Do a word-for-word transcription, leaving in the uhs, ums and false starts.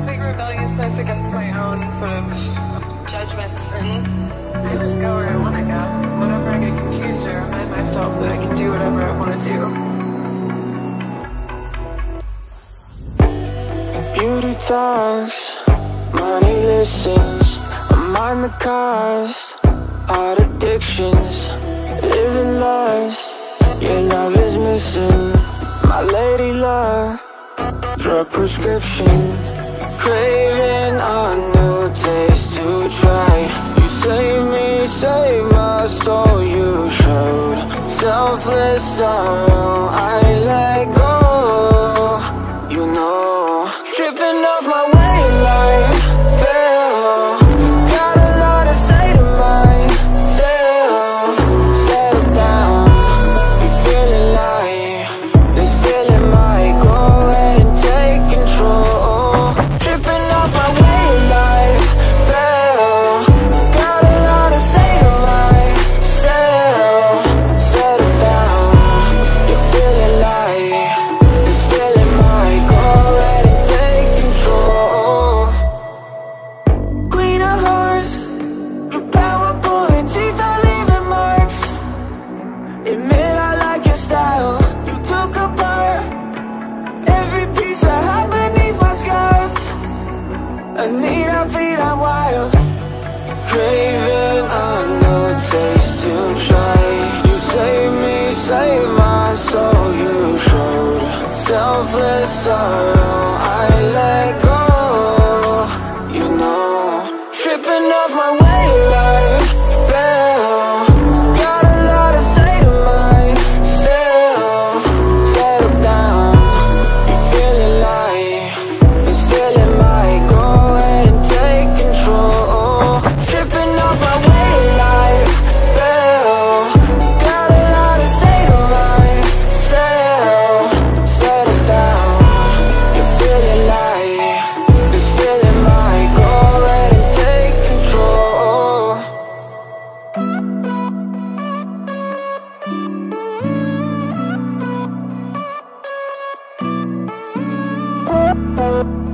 take rebelliousness against my own sort of judgments, and I just go where I want to go. Whenever I get confused, I remind myself that I can do whatever I want to do. Beauty talks, money listens. I mind the cost, heart addictions, living lost. Your love is missing, my lady love. Drug prescription, craving a new taste to try. You save me, save my soul. You showed selfless sorrow. I let go, you know. Tripping off my way, life fell. Got a lot to say to myself. Settle down, you feeling like this feeling might go ahead and take control. Tripping off my way, life fell. Got a lot to say to myself. Settle down, you feeling like this feeling might go ahead and take control. Queen of hearts, your powerful and teeth are leaving marks. Admit I like your style. You took apart every piece I have beneath my scars. I need our feet, I'm wild. Craving a new taste to try. You save me, save my soul. You showed selfless sorrow. I let go, you know. Tripping off my way, life fell. Got a lot to say to myself. Settle down, you feeling like this feeling might go ahead and take control. Tripping off my way, life fell. Got a lot to say to myself. Settle down, you feeling like this feeling might go ahead and take control.